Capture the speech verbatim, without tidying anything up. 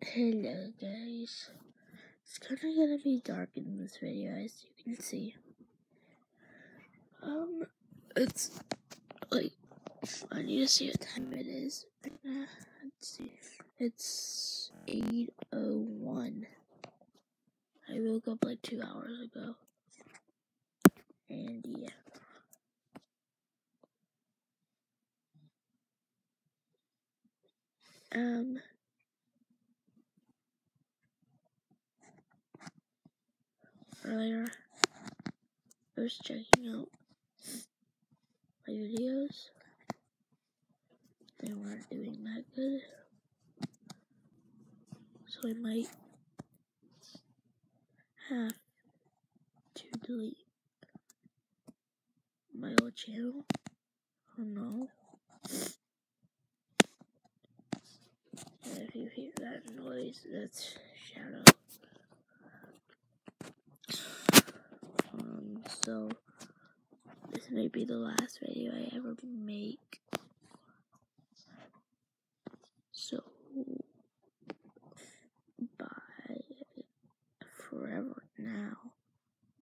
Hello guys, it's kind of gonna be dark in this video as you can see. Um, it's like, I need to see what time it is. Uh, let's see, it's eight oh one. I woke up like two hours ago, and yeah. Um, earlier, I was checking out my videos. They weren't doing that good, so I might have to delete my old channel. Oh no. And if you hear that noise, that's Shadow. Um, so this may be the last video I ever make.